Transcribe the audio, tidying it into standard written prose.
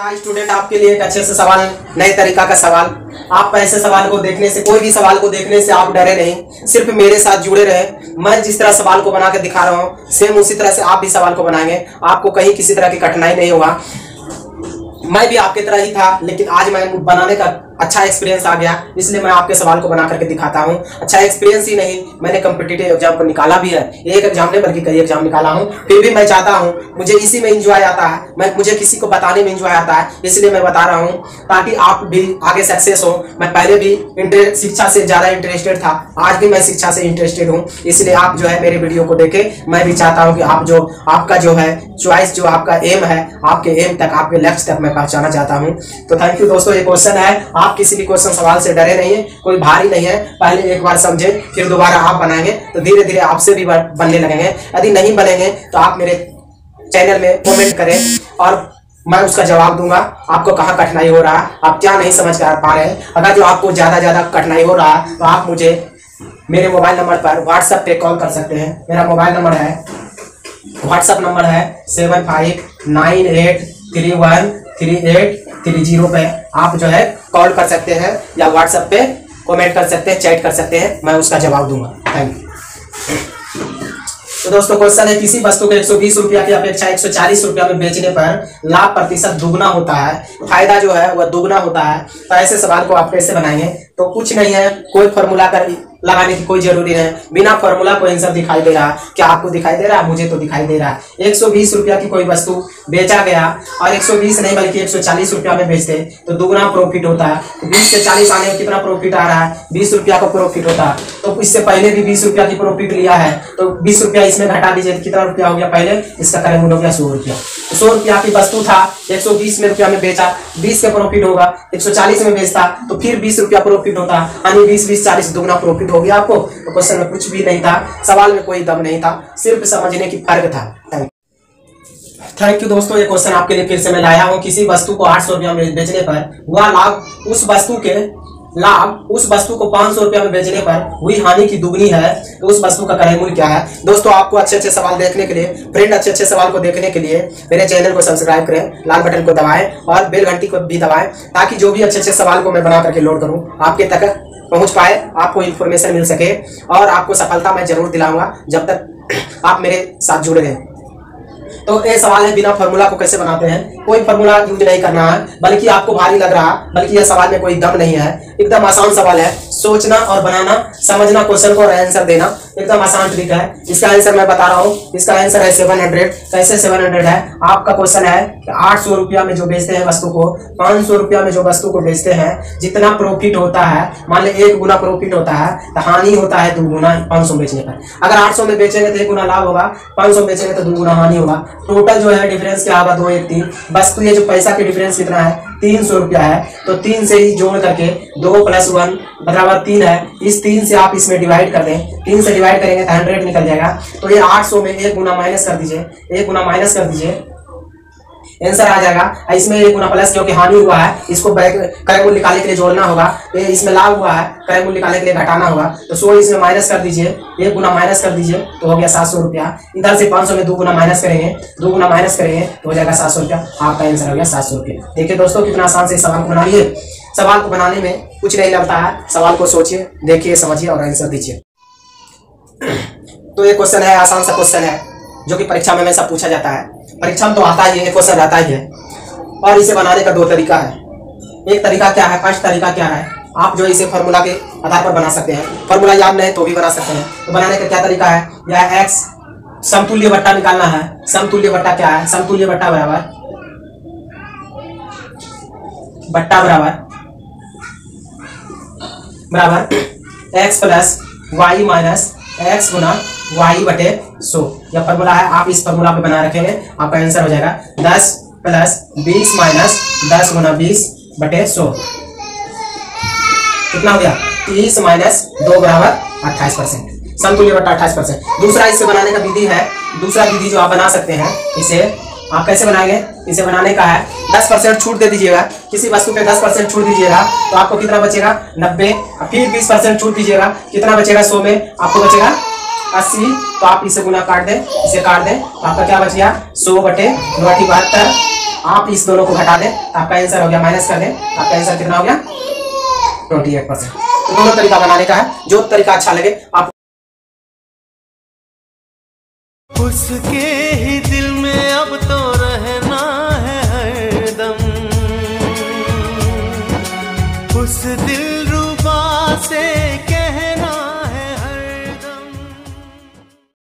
यहाँ स्टूडेंट आपके लिए एक अच्छे से सवाल, नए तरीका का सवाल। आप ऐसे सवाल को देखने से, कोई भी सवाल को देखने से आप डरे नहीं, सिर्फ मेरे साथ जुड़े रहे। मैं जिस तरह सवाल को बना के दिखा रहा हूँ सेम उसी तरह से आप भी सवाल को बनाएंगे। आपको कहीं किसी तरह की कठिनाई नहीं होगा। मैं भी आपकी तरह ही था, लेकिन आज मैं बनाने का अच्छा एक्सपीरियंस आ गया, इसलिए मैं आपके सवाल को बना करके दिखाता हूं। अच्छा एक्सपीरियंस ही नहीं, मैंने कॉम्पिटिटिव एग्जाम को निकाला भी है। एक एग्जाम नहीं बल्कि कई एग्जाम निकाला हूं। फिर भी मैं चाहता हूं, मुझे इसी में एंजॉय आता है, मुझे किसी को बताने में एंजॉय आता है, इसलिए मैं बता रहा हूं ताकि आप भी आगे सक्सेस हो। मैं पहले भी शिक्षा से ज्यादा इंटरेस्टेड था, आज भी मैं शिक्षा से इंटरेस्टेड हूँ, इसलिए आप जो है मेरे वीडियो को देखें। मैं भी चाहता हूँ कि आप जो आपका जो है चॉइस, जो आपका एम है, आपके एम तक, आपके लक्ष्य तक मैं पहुंचाना चाहता हूँ। तो थैंक यू दोस्तों। ये क्वेश्चन है, आप किसी भी क्वेश्चन सवाल से डरे नहीं है, कोई भारी नहीं है। पहले एक बार समझे, फिर दोबारा आप बनाएंगे तो धीरे धीरे आपसे भी बनने लगेंगे। यदि नहीं बनेंगे तो आप मेरे चैनल में कमेंट करें और मैं उसका जवाब दूंगा। आपको कहाँ कठिनाई हो रहा है, आप क्या नहीं समझ पा रहे हैं। अगर जो आपको ज्यादा कठिनाई हो रहा है तो आप मुझे मेरे मोबाइल नंबर पर व्हाट्सएप पे कॉल कर सकते हैं। मेरा मोबाइल नंबर है, व्हाट्सएप नंबर है 7598313830 पे आप जो है कॉल कर सकते हैं या व्हाट्सएप पे कमेंट कर सकते हैं, चैट कर सकते हैं, मैं उसका जवाब दूंगा। Thank you. तो दोस्तों क्वेश्चन है, किसी वस्तु को 120 रुपया की अपेक्षा 140 रुपया में बेचने पर लाभ प्रतिशत दुगना होता है, फायदा जो है वह दुगना होता है। तो ऐसे सवाल को आप कैसे बनाएंगे? तो कुछ नहीं है, कोई फॉर्मूला कर लगाने की कोई जरूरी नहीं। बिना फॉर्मूला को आंसर दिखाई दे रहा है। क्या आपको दिखाई दे रहा है? मुझे तो दिखाई दे रहा है। 120 रुपया की कोई वस्तु बेचा गया और 120 नहीं बल्कि 140 रुपया में बेचते तो दुगना प्रॉफिट होता है। तो 20 से 40 आने में कितना प्रॉफिट आ रहा है? 20 रुपया का प्रॉफिट होता है। तो इससे पहले भी 20 रुपया की प्रॉफिट लिया है, तो 20 रुपया इसमें घटा दीजिए, कितना रुपया हो गया? पहले इसका करें मूल्य हो गया 100 रुपया। 100 रुपया की वस्तु था, 120 में रुपया में बेचा, 20 का प्रॉफिट होगा। 140 में बेचता तो फिर 20 रुपया प्रॉफिट होता, यानी 20 40 दुगना प्रॉफिट हो गया आपको। तो क्वेश्चन में कुछ भी नहीं था, सवाल में कोई दम नहीं था, सिर्फ समझने की फर्क था। थैंक यू दोस्तों। ये क्वेश्चन आपके लिए फिर से मैं लाया हूं। किसी वस्तु को 800 रुपया में बेचने पर वह लाभ उस वस्तु को 500 रुपया में बेचने पर हुई हानि की दुगनी है, तो उस वस्तु का क्रय मूल्य क्या है? दोस्तों आपको अच्छे सवाल देखने के लिए, फ्रेंड अच्छे सवाल को देखने के लिए मेरे चैनल को सब्सक्राइब करें, लाल बटन को दबाएं और बेल घंटी को भी दबाएं, ताकि जो भी अच्छे सवाल को मैं बना करके लोड करूं आपके तक पहुंच पाए, आपको इन्फॉर्मेशन मिल सके और आपको सफलता मैं जरूर दिलाऊंगा जब तक आप मेरे साथ जुड़े रहें। तो ये सवाल है, बिना फॉर्मूला को कैसे बनाते हैं? कोई फॉर्मूला यूज नहीं करना है, बल्कि आपको भारी लग रहा, बल्कि यह सवाल में कोई दम नहीं है। एकदम आसान सवाल है, सोचना और बनाना, समझना क्वेश्चन को और आंसर देना एकदम आसान तरीका है। इसका आंसर मैं बता रहा हूँ, इसका आंसर है 700। कैसे 700 है? आपका क्वेश्चन है कि 800 रुपया में जो बेचते हैं वस्तु को, 500 रुपया में जो वस्तु को बेचते हैं, जितना प्रॉफिट होता है, मान ली 1 गुना प्रॉफिट होता है तो हानि होता है 2 गुना 500 बेचने पर। अगर 800 में बेचेंगे तो 1 गुना लाभ होगा, 500 बेचेंगे तो 2 गुना हानि होगा। टोटल जो है डिफरेंस क्या होगा? 2 1 3। वस्तु ये जो पैसा की डिफरेंस कितना है? 300 रुपया है। तो 3 से ही जोड़ करके 2 + 1 बराबर 3 है। इस 3 से आप इसमें डिवाइड कर दें, 3 से डिवाइड करेंगे तो 100 निकल जाएगा। तो ये 800 में 1 गुना माइनस कर दीजिए, 1 गुना माइनस कर दीजिए, आंसर आ जाएगा। इसमें 1 गुना प्लस, क्योंकि हानि हुआ है, इसको क्रय मूल्य निकालने के लिए जोड़ना होगा। ये इसमें लाभ हुआ है, क्रय मूल्य निकालने के लिए घटाना होगा। तो 100 इसमें माइनस कर दीजिए, 1 गुना माइनस कर दीजिए तो हो गया 700 रुपया। इधर से 500 में 2 गुना माइनस करेंगे, 2 गुना माइनस करेंगे तो हो जाएगा 700 रुपया। आपका आंसर हो गया 700 रुपया। देखिए दोस्तों कितना आसान से सवाल को बना लिए। सवाल को बनाने में कुछ नहीं लगता है, सवाल को सोचिए, देखिए, समझिए और आंसर दीजिए। तो ये क्वेश्चन है, आसान सा क्वेश्चन है, जो कि परीक्षा में हमेशा पूछा जाता है। परीक्षा में तो आता ही है, क्वेश्चन आता ही है। और इसे बनाने का 2 तरीका है। एक तरीका क्या है? फर्स्ट तरीका क्या है? आप जो इसे फॉर्मूला के आधार पर बना सकते हैं, फॉर्मूला याद नहीं तो भी बना सकते हैं। तो बनाने का क्या तरीका है? यह x समतुल्य बट्टा निकालना है। समतुल्य बट्टा क्या है? समतुल्य बट्टा बराबर x + y - x गुना y बटे 100। यह फॉर्मूला है, आप इस फॉर्मूला पे बना रखेंगे, आपका आंसर हो जाएगा 10 + 20 - 10 गुना 20 बटे 100। कितना हो गया? 30 - 2 बराबर 28%। समतुल्य बट्टा 28%। दूसरा इससे बनाने का विधि है, दूसरा विधि जो आप बना सकते हैं, इसे आप कैसे बनाएंगे? इसे बनाने का है, 10% छूट दे दीजिएगा। किसी वस्तु पे 10% छूट दीजिएगा तो आपको कितना बचेगा? 90। फिर 20% छूट दीजिएगा, कितना बचेगा? 100 में आपको बचेगा 80। तो आप इसे गुना काट दें, इसे काट दें तो आपका क्या बच गया? 100 बटे 9 72 आप इस दोनों को घटा दें, आपका आंसर हो गया, माइनस कर दें, आपका आंसर कितना हो गया 28%। तो दोनों तरीका बनाने का है, जो तरीका अच्छा लगे आप। उसके ही दिल में अब तो